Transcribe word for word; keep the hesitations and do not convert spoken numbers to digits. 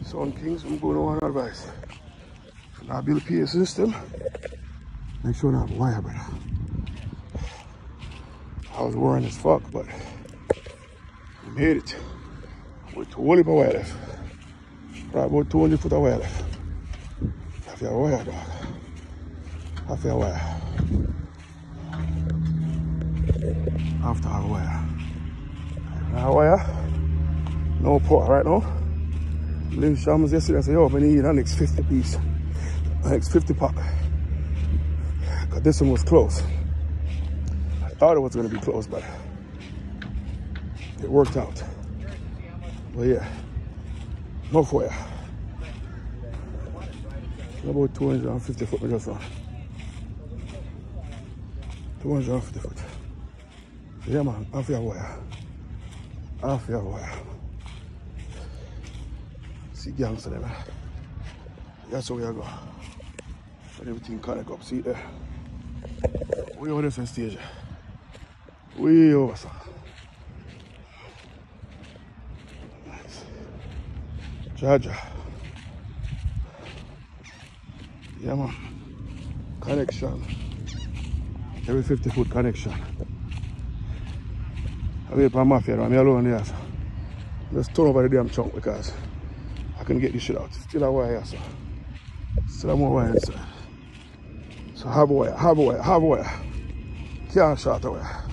Sound Kings, I'm going on advice. If I build a P A system, make sure I have wire, brother. I was worrying as fuck, but I made it. With two hundred wire left. Probably about two hundred foot of wire left. I feel wire, dog. I feel wire. After I wire. I wire. No port right now. Lynch Shams yesterday, I said, yo, I need the next fifty piece. The next fifty pack. Because this one was close. I thought it was going to be close, but it worked out. But yeah, no fire. About two hundred fifty foot we just on. two hundred fifty foot. Yeah man, half your wire. Half your wire. See gangster there, man. That's how we are go. And everything connect up, see there. We over this stage. We over, sir. Nice. Jaja. Yeah man. Connection. Every fifty foot connection. I wait for my mafia, I'm alone here, so. Just turn over the damn chunk because I can get this shit out. Still a wire, so. Still a more wire inside. So have a wire, have a wire, have a wire. Can't short a wire.